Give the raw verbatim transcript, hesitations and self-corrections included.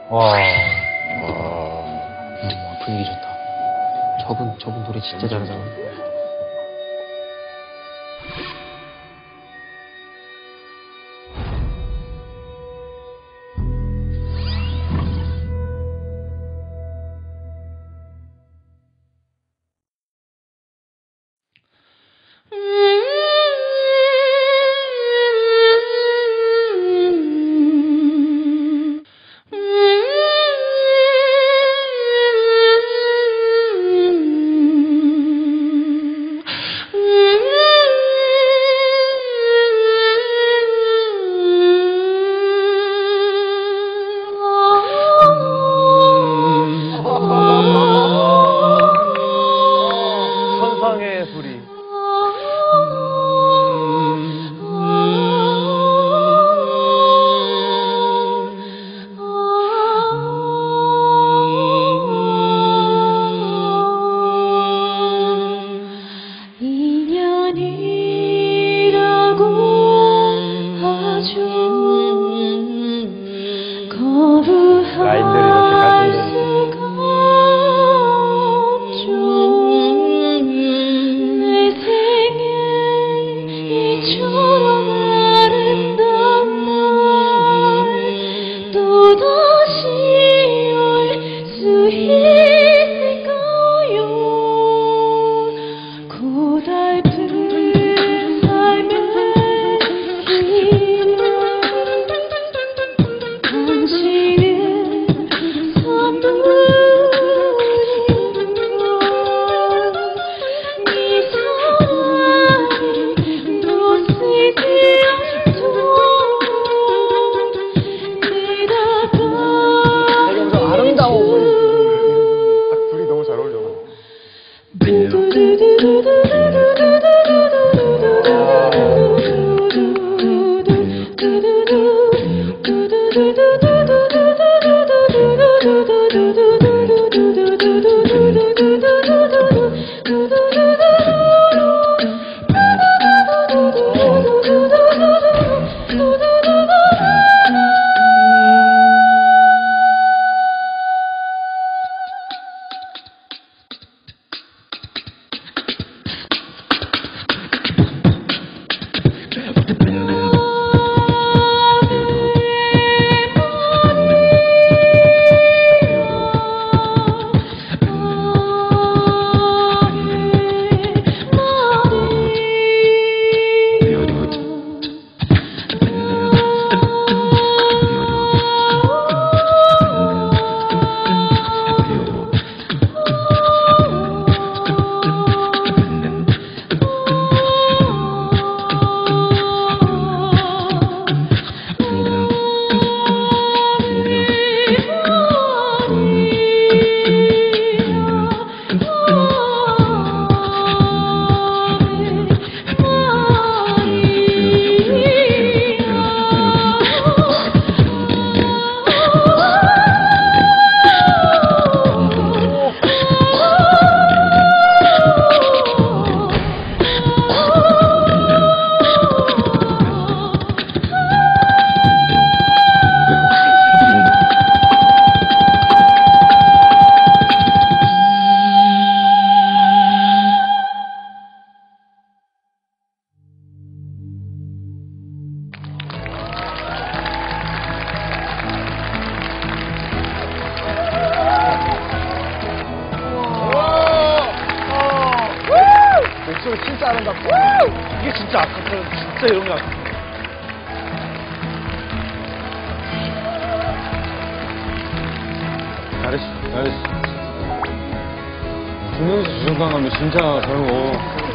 와. 와. 음, 분위기 좋다. 저분, 저분 노래 진짜 잘하잖아. 천상의 소리. 인연이라고 하죠. 라인들이 이렇게 거부할 가슴에. 수가 없죠. 내 생에 이처럼 아름다운 날 또다시 올 수 있을까요? 고달픈 삶의 길 당신은 선물인 걸이 사랑이 놓치지 않도록 내다봐 엄청 아름다워 보이지. 둘이 너무 잘 어울려. 목소리 진짜 아름답고. 이게 진짜 아깝다. 진짜 이런 게 아깝다. 잘했어, 잘했어. 두 명이서 주정강 가면 진짜 저런 거.